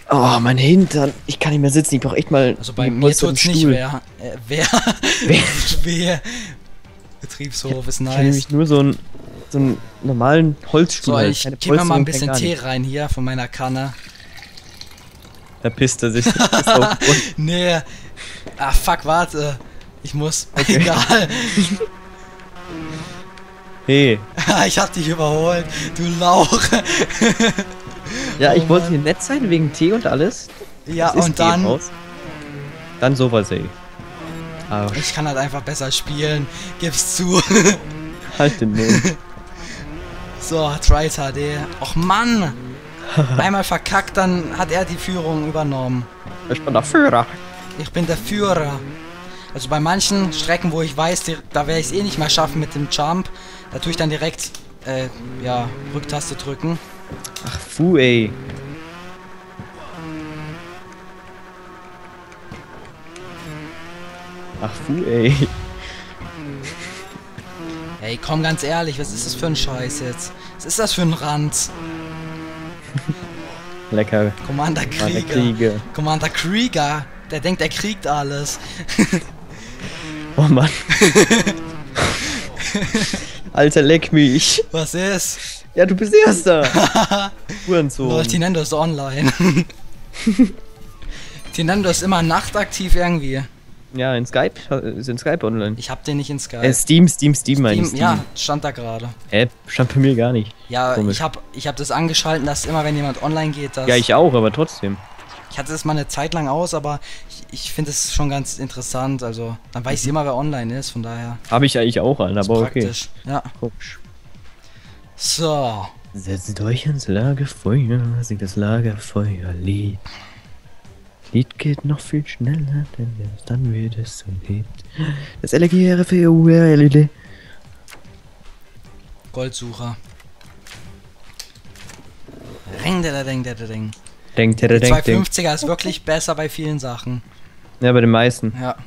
Oh, mein Hintern. Ich kann nicht mehr sitzen. Ich brauche echt mal. Also bei einen mir größeren tut's nicht Stuhl. wer? Wer? Betriebshof ist Ich habe nice. nämlich nur so einen normalen Holzstuhl. So, halt. ich Keine gebe mir mal Polsterung, ein kein bisschen gar Tee nichts. rein hier von meiner Kanne. Da pisst er sich. Das ist auf den Grund. Nee. Ah, fuck, warte. Ich muss. Okay. Egal. Hey. Ich hab dich überholt. Du Lauch. Ja, Oh ich wollte Mann. hier nett sein wegen Tee und alles. Ja, Es ist und Tee dann. raus. Dann sowas, ey. Aber Ich kann halt einfach besser spielen. Gib's zu. halt den Mund. So, Trials HD. Och Mann. Einmal verkackt, dann hat er die Führung übernommen. Ich bin der Führer. Ich bin der Führer. Also bei manchen Strecken, wo ich weiß, da werde ich es eh nicht mehr schaffen mit dem Jump, da tue ich dann direkt, ja, Rücktaste drücken. Ach, fu, ey. Ach, fu, ey. Ey, komm, ganz ehrlich, was ist das für ein Scheiß jetzt? Was ist das für ein Ranz? Lecker. Commander War der Krieger. Krieger. Commander Krieger. Der denkt, er kriegt alles. Oh Mann. Alter, leck mich. Was ist? Ja, du bist Erster. Hurensohn. Lol, Tinendo ist online. Tinendo ist immer nachtaktiv irgendwie. Ja, in Skype. Ist in Skype online. Ich hab den nicht in Skype. Steam meine ich. Ja, stand da gerade. Stand bei mir gar nicht. Ja, Komisch. ich hab das angeschalten, dass immer, wenn jemand online geht, dass... Ja, ich auch, aber trotzdem. Ich hatte das mal eine Zeit lang aus, aber ich finde es schon ganz interessant. Also, dann weiß ich immer, wer online ist, von daher. Habe ich eigentlich auch an, Ist aber okay. praktisch. Ja. Komisch. So. Setzt euch ins Lagerfeuer, singt das Lagerfeuerlied. Lied geht noch viel schneller, denn erst dann wird es zum Hit. Das legendäre FURLD. Goldsucher. Ring, der Ding. Denkt Der der denkt. 250er ist wirklich besser bei vielen Sachen. Ja, bei den meisten. Ja.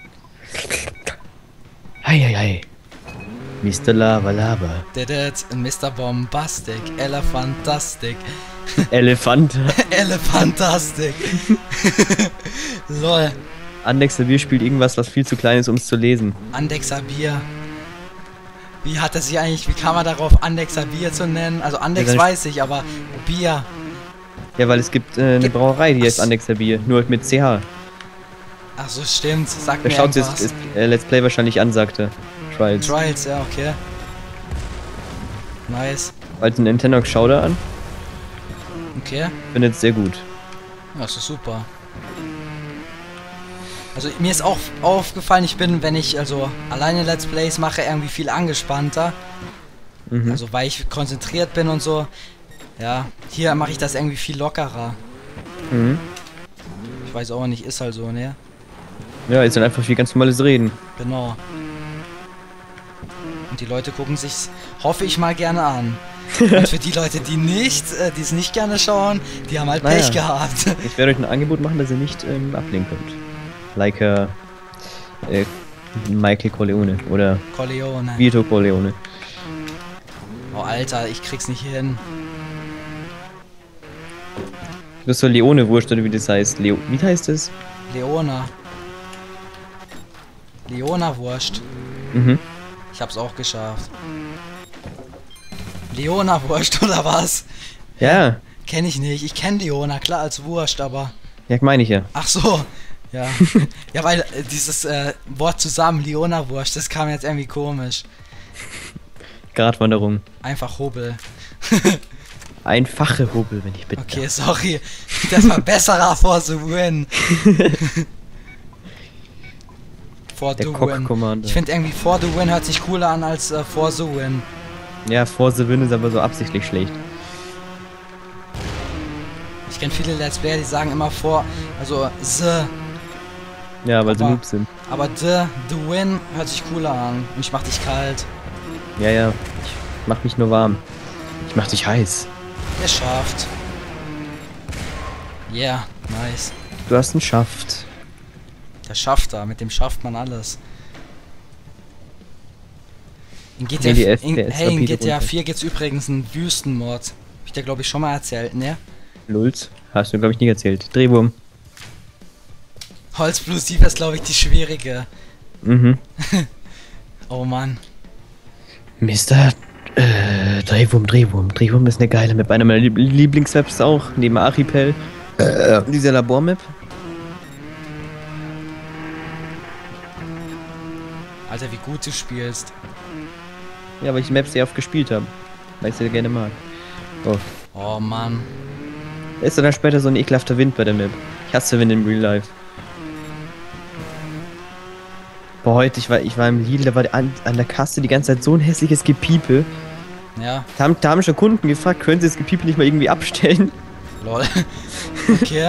Hei. Mr. Lava Lava. Mr. Bombastic. Elefantastic. Elefant. Elefantastic. Lol. Andexer Bier spielt irgendwas, was viel zu klein ist, um es zu lesen. Andexer Bier. Wie hat er sich eigentlich, wie kam er darauf, Andexer Bier zu nennen? Also Andex Ja, weiß ich, aber Bier. Ja, weil es gibt eine Brauerei, die heißt Ach. Andexer Bier, nur mit CH. Ach so, stimmt. Sag Der mir schaut sich irgendwas. Let's Play wahrscheinlich an, sagte Trials. Trials, ja, okay. Nice. Weil Nintendo schaut er an, Okay. findet es sehr gut. Ja, das ist super. Also mir ist auch aufgefallen, ich bin, wenn ich also alleine Let's Plays mache, irgendwie viel angespannter. Mhm. Also weil ich konzentriert bin und so. Ja, hier mache ich das irgendwie viel lockerer. Mhm. Ich weiß auch nicht, ist halt so, ne? Ja, ist dann einfach wie ganz normales Reden. Genau. Und die Leute gucken sich's, hoffe ich mal, gerne an. Und für die Leute, die es nicht gerne schauen, die haben halt Naja. Pech gehabt. Ich werde euch ein Angebot machen, dass ihr nicht ablehnen könnt. Like Michael Corleone oder Corleone. Vito Corleone. Oh Alter, ich krieg's nicht hin. Das ist so Leone-Wurst oder wie das heißt. Wie heißt das? Leona. Leona-Wurst. Mhm. Ich hab's auch geschafft. Leona-Wurst oder was? Ja, Kenn ich nicht. Ich kenn Leona, klar als Wurst, aber... ja, meine ich ja. Ach so. Ja. Ja, weil dieses Wort zusammen, Leona-Wurst, das kam jetzt irgendwie komisch. Gratwanderung. Einfach Hobel. Einfache Hobel, wenn ich bitte. Okay, sorry. Das war besserer for the win. For Der the win. Cock-Kommando. Ich finde irgendwie for the win hört sich cooler an als for the win. Ja, For the Win ist aber so absichtlich schlecht. Ich kenne viele Let's Player, die sagen immer also the, Ja, weil sie Aber- Noobs sind. aber the win hört sich cooler an. Und ich mach dich kalt. Ja. Ich mach mich nur warm. Ich mach dich heiß. Geschafft. Yeah, nice. Du hast einen Schaft. Der schafft da, mit dem schafft man alles. In GTA, Nee, die in FPS GTA rapide runter. 4 gibt's übrigens einen Wüstenmod. Hab ich dir glaube ich schon mal erzählt, ne? Lulz. Hast du, glaube ich, nie erzählt. Drehwurm. Holzplosiv ist, glaube ich, die schwierige. Mhm. Oh Mann. Mister, Drehwurm. Drehwurm ist eine geile Map. Eine meiner Lieblingsmaps auch, neben Archipel. Diese Labormap. Alter, wie gut du spielst. Ja, weil ich die Maps sehr oft gespielt habe. Weil ich sie gerne mag. Oh. Oh Mann. Ist dann später so ein ekelhafter Wind bei der Map. Ich hasse Wind im Real Life. Boah, heute, ich war im Lidl, da war an der Kasse die ganze Zeit so ein hässliches Gepiepe. Ja. Da haben schon Kunden gefragt, können sie das Gepiepe nicht mal irgendwie abstellen? Lol. Okay.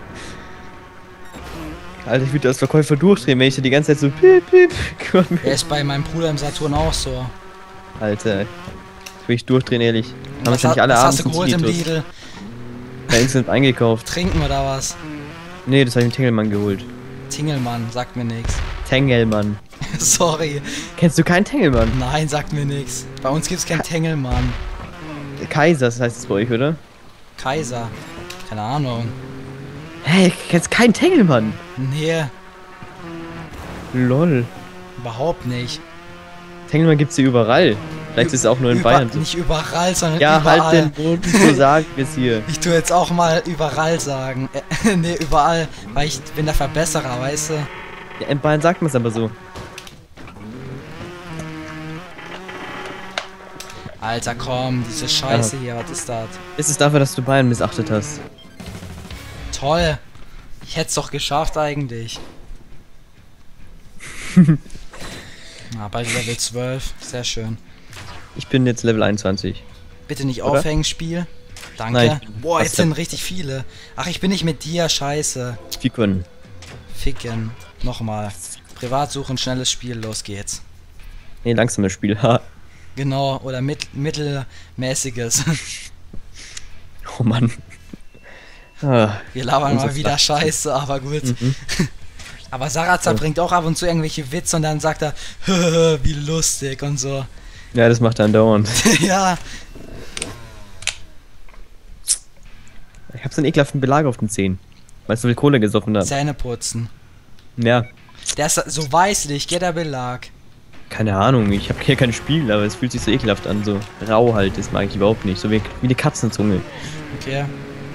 Alter, ich würde als Verkäufer durchdrehen, wenn ich da die ganze Zeit so piep, piep. Er ist bei meinem Bruder im Saturn auch so. Alter, ich will ich durchdrehen, ehrlich. Haben Was, wahrscheinlich alle was abends hast du geholt im Cheetos. Lidl? Ja, instant eingekauft. Trinken oder was? Nee, das habe ich im Tengelmann geholt. Tingelmann, sagt mir nix. Tengelmann. Sorry. Kennst du keinen Tengelmann? Nein, sagt mir nix. Bei uns gibt's kein Tengelmann. Kaisers heißt es bei euch, oder? Kaiser. Keine Ahnung. Hey, kennst keinen Tengelmann? Nee, Lol. überhaupt nicht. Tengelmann gibt's hier überall. Vielleicht ist es auch nur in Bayern so. Nicht überall, sondern Ja, überall. halt den Mund, so sagen wir es hier. Ich tue jetzt auch mal überall sagen. Nee, überall, weil ich bin der Verbesserer, weißt du? Ja, in Bayern sagt man es aber so. Alter, komm, diese Scheiße hier, was ist das? Ist es dafür, dass du Bayern missachtet hast? Toll. Ich hätte es doch geschafft eigentlich. Bei Level 12, sehr schön. Ich bin jetzt Level 21. Bitte nicht Oder? aufhängen, Spiel. Danke. Nein, Boah, was jetzt denn? sind richtig viele. Ach, ich bin nicht mit dir, scheiße. Die können. Ficken. Nochmal. Privat suchen, schnelles Spiel, los geht's. Nee, langsames Spiel. Ha. Genau, oder mittelmäßiges. Oh Mann. Ah, Wir labern Unser mal wieder Flach- Scheiße, aber gut. mhm. Aber Sarazar Ja. bringt auch ab und zu irgendwelche Witze und dann sagt er, wie lustig und so. Ja, das macht er andauernd. Ja, Ich hab so einen ekelhaften Belag auf den Zähnen. Weil ich so viel Kohle gesoffen hab. Zähne putzen. Ja, Der ist so weißlich, geht der Belag. keine Ahnung. Ich habe hier kein Spiel, aber es fühlt sich so ekelhaft an. So rau halt, das mag ich überhaupt nicht. So wie eine Katzenzunge. Okay.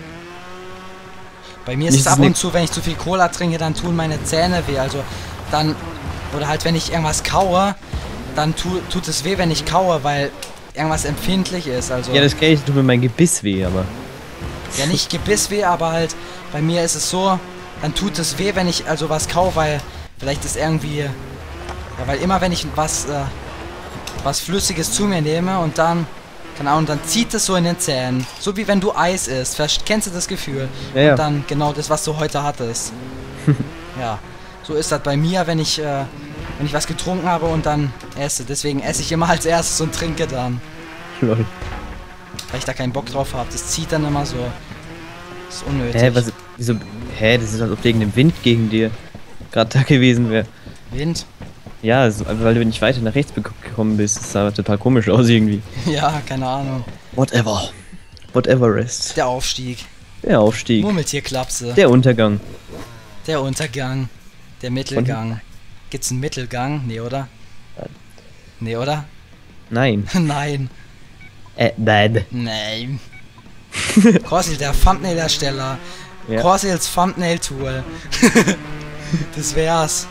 Bei mir ist Nicht es ab so- und zu, wenn ich zu viel Cola trinke, dann tun meine Zähne weh. Also dann, oder halt wenn ich irgendwas kaue, dann tut es weh, wenn ich kaue, weil irgendwas empfindlich ist. Also Ja, das kenn ich, tut mir mein Gebiss weh, aber. ja, nicht Gebissweh, aber halt bei mir ist es so, dann tut es weh, wenn ich also was kaufe, weil vielleicht ist irgendwie, ja, weil immer wenn ich was Flüssiges zu mir nehme und dann, keine Ahnung, dann zieht es so in den Zähnen, so wie wenn du Eis isst, kennst du das Gefühl? Ja, ja. Und dann genau das, was du heute hattest. Ja, so ist das bei mir, wenn ich was getrunken habe und dann esse. Deswegen esse ich immer als erstes und trinke dann, Lol. weil ich da keinen Bock drauf habe. Das zieht dann immer so. Das ist unnötig. Hä, was. Wieso. Hä, das ist, als ob wegen dem Wind gegen dir gerade da gewesen wäre. Wind? Ja, so, weil du nicht weiter nach rechts gekommen bist. Das sah total komisch aus irgendwie. Ja, keine Ahnung. Whatever. Whatever rest. Der Aufstieg. Der Aufstieg. Murmeltierklapse. Der Untergang. Der Untergang. Der Mittelgang. Gibt's einen Mittelgang? Nee, oder? Nee, oder? Nein. Nein. Bad. Nein. Corsil, der Thumbnail-Ersteller. Ja. Corsils Thumbnail-Tool. Das wär's.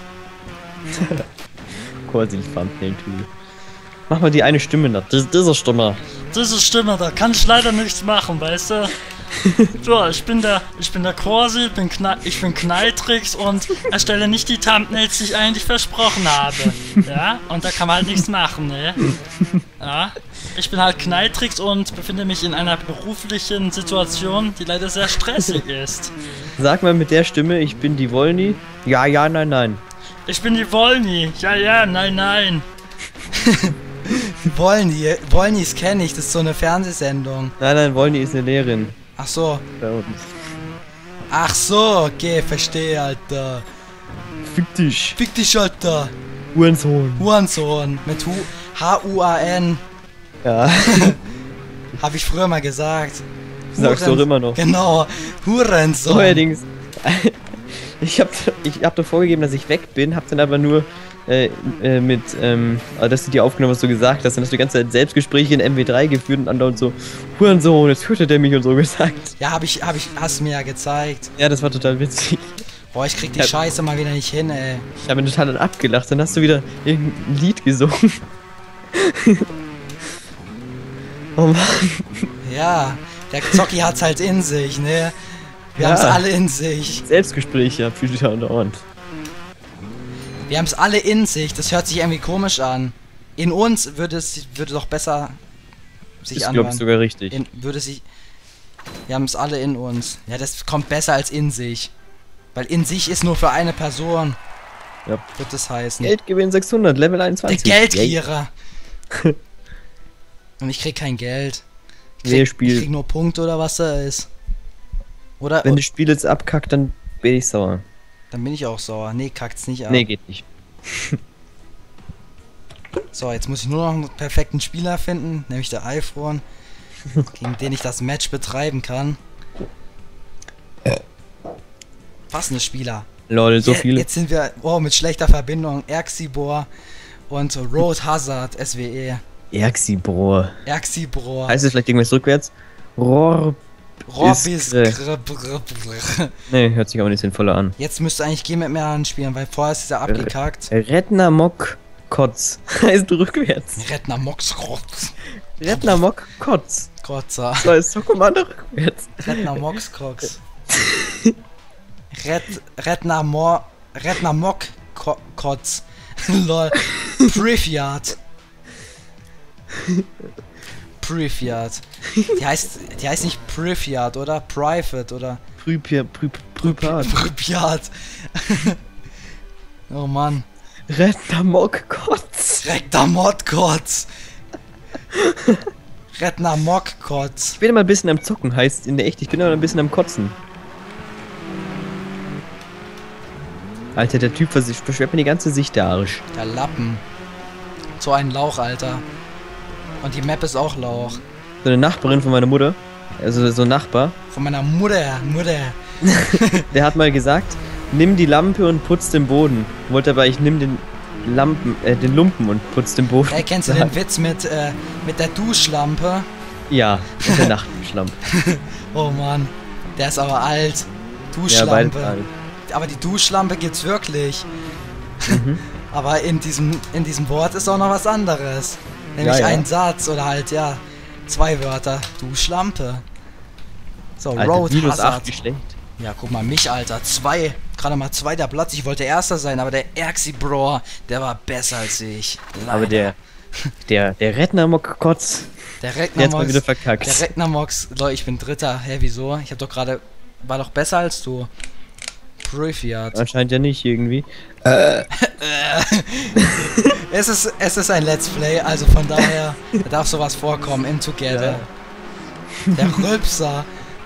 Corsil Thumbnail Tool. Mach mal die eine Stimme nach. Diese Stimme. Diese Stimme, da kann ich leider nichts machen, weißt du? So, ich bin der Corsi, ich bin Knalltricks und erstelle nicht die Thumbnails, die ich eigentlich versprochen habe. Ja, und da kann man halt nichts machen, ne? Ja, ich bin halt Knalltricks und befinde mich in einer beruflichen Situation, die leider sehr stressig ist. Sag mal mit der Stimme, ich bin die Wollny. Ja, ja, nein, nein. Ich bin die Wollny. Ja, nein, nein. Wollnys kenne ich, das ist so eine Fernsehsendung. Nein, Wollny ist eine Lehrerin Ach so. bei uns. Ach so, okay, verstehe, Alter. Fick dich. Fick dich, Alter. Hurensohn. Hurensohn. Mit H-U-A-N. Ja. Hab ich früher mal gesagt. Sagst du auch immer noch. Genau, Hurensohn. Allerdings, ich hab doch vorgegeben, dass ich weg bin, hab dann aber nur dass du dir aufgenommen, was du gesagt hast, dann hast du die ganze Zeit Selbstgespräche in MW3 geführt und andauernd so, Hurensohn, jetzt tötet er mich und so gesagt. Ja, hast du mir ja gezeigt. Ja, das war total witzig. Boah, ich krieg die Scheiße mal wieder nicht hin, ey. Ich habe ihn total dann abgelacht, dann hast du wieder irgendein Lied gesungen. Oh Mann. Ja, der Zocki hat's halt in sich, ne? Wir haben's alle in sich. Selbstgespräche fühlt sich andauernd. Wir haben's alle in sich, das hört sich irgendwie komisch an. In uns würde doch besser sich Ich anhören. glaube sogar richtig. Wir haben's alle in uns. Ja, das kommt besser als in sich. Weil in sich ist nur für eine Person. Ja. Wird das heißen. Geldgewinn 600, Level 21. Der Geldgierer. Und ich krieg kein Geld. Ich krieg nur Punkte oder was da ist. Oder? Wenn das Spiel jetzt abkackt, dann bin ich sauer. Dann bin ich auch sauer. Nee, kackt's nicht ab. Nee, geht nicht. So, jetzt muss ich nur noch einen perfekten Spieler finden, nämlich der iPhone, gegen den ich das Match betreiben kann. Was ein Spieler. Lol, so viele. Jetzt sind wir, mit schlechter Verbindung. Erxibor und Road Hazard, SWE. Erxibor. Erxibor. Heißt es vielleicht irgendwas rückwärts? Rorbis. Nee, hört sich aber nicht sinnvoller an. Jetzt müsste eigentlich G mit mehr anspielen, weil vorher ist er abgekackt. Rednamok Kotz. Heißt rückwärts. Rednamox-Krotz. Rednamok Kotz. Kotzer. So ist so Kommando rückwärts. Rednamox-Krox. Rednamok-Kotz. Lol. Private. Private. Die heißt nicht Private, oder? Private, oder? Prüpat. Private. Oh Mann. Rednamok Kotz. Rednamok-Kotz. Rednamok-Kotz. Ich bin immer ein bisschen am Zocken, heißt in der echt, ich bin immer ein bisschen am Kotzen. Alter, der Typ beschwert mir die ganze Sicht, der Arsch. Der Lappen. So ein Lauch, Alter. Und die Map ist auch Lauch. So eine Nachbarin von meiner Mutter, also so ein Nachbar. Von meiner Mutter. Der hat mal gesagt, nimm die Lampe und putz den Boden. Wollte aber, ich nimm den Lumpen und putz den Boden. Ey, kennst du den Witz mit der Duschlampe? Ja, mit der Nachtschlampe. Oh Mann, der ist aber alt. Duschlampe. Ja, aber die Duschlampe gibt's wirklich. Mhm. Aber in diesem Wort ist auch noch was anderes. Nämlich ein Satz oder halt, ja, 2 Wörter. Duschlampe. So, Alter, Road minus Hazard. 8, wie schlecht. Ja, guck mal, mich, Alter. 2. Gerade mal 2. Platz. Ich wollte Erster sein, aber der Erxibor, der war besser als ich. Leider. Aber der Rednamok-Kotz, der jetzt mal wieder verkackt. Der Rednamox, Leute, ich bin Dritter. Hä, wieso? Ich hab doch gerade, war doch besser als du. Private. Anscheinend ja nicht irgendwie. Es ist ein Let's Play, also von daher da darf sowas vorkommen in Together. Ja. Der Rülpser.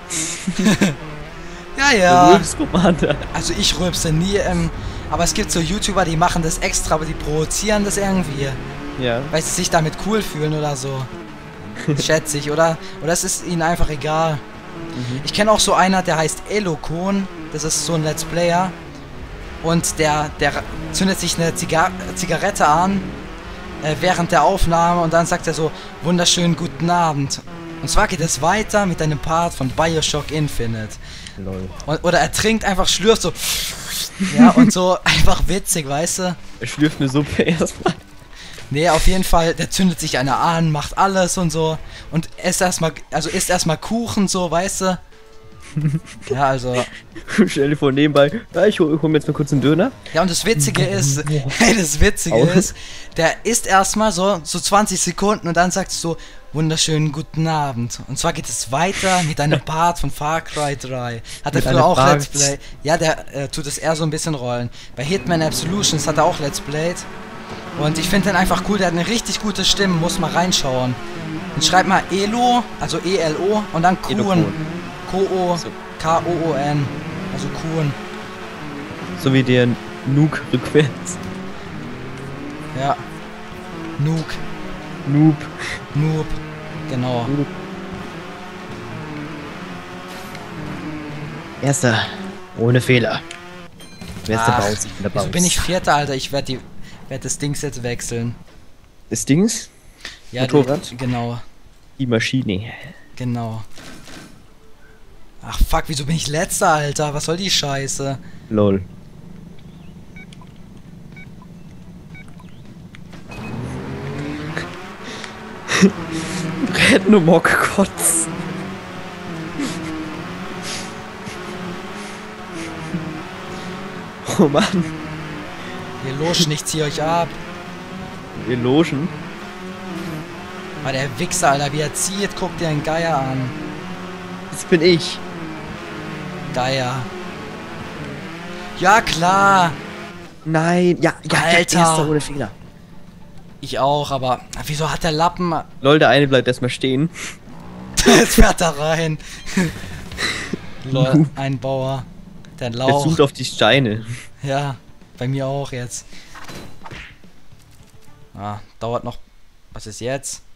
Ja. Rülps-Commander. Also ich rülpse nie, aber es gibt so YouTuber, die machen das extra, aber die provozieren das irgendwie. Ja. Weil sie sich damit cool fühlen oder so. Schätze ich, oder? Oder es ist ihnen einfach egal. Mhm. Ich kenne auch so einer, der heißt Elokon. Das ist so ein Let's Player. Und der zündet sich eine Zigarette an während der Aufnahme und dann sagt er so, wunderschönen guten Abend. Und zwar geht es weiter mit einem Part von Bioshock Infinite. Lol. Oder er trinkt einfach, schlürft so. Ja, und so einfach witzig, weißt du? Er schlürft eine Suppe erstmal. Nee, auf jeden Fall, der zündet sich einer an, macht alles und so. Und isst erstmal Kuchen, so, weißt du? Ja, also. Stell dir vor, nebenbei, ja, ich hol mir jetzt mal kurz einen Döner. Ja, und das Witzige ist, der isst erstmal so 20 Sekunden und dann sagt es so, wunderschönen guten Abend. Und zwar geht es weiter mit einem Part von Far Cry 3. Hat er früher auch Let's Play. Ja, der tut es eher so ein bisschen rollen. Bei Hitman Absolutions hat er auch Let's Played. Und ich finde den einfach cool, der hat eine richtig gute Stimme, muss mal reinschauen. Und schreibt mal Elo, also E-L-O und dann Kuhn. K-O-O-N. Also Kuhn. So wie der Nuke rückwärts. Ja. Noob. Genau. Erster. Ohne Fehler. Wer ist der Ach, Baus? Ich bin der wieso Baus. bin ich Vierter, Alter? Ich werd das Dings jetzt wechseln. Das Dings? Ja, Motorrad? genau. Die Maschine. Genau. Ach fuck, wieso bin ich Letzter, Alter? Was soll die Scheiße? Lol. Red nur Mockkotz. Oh Mann. Ihr Loschen, ich zieh euch ab. Wir logen. Ah, der Wichser, Alter, wie er zieht, guckt dir einen Geier an. Das bin ich. Geier. Ja, klar. Nein. Ja, Alter. Erster ohne Fehler. Ich auch, aber wieso hat der Lappen... Lol, der eine bleibt erstmal stehen. Jetzt fährt er rein. Lol, ein Bauer. Der Der Lauch. zoomt auf die Steine. Ja, bei mir auch jetzt. Ah, dauert noch... Was ist jetzt?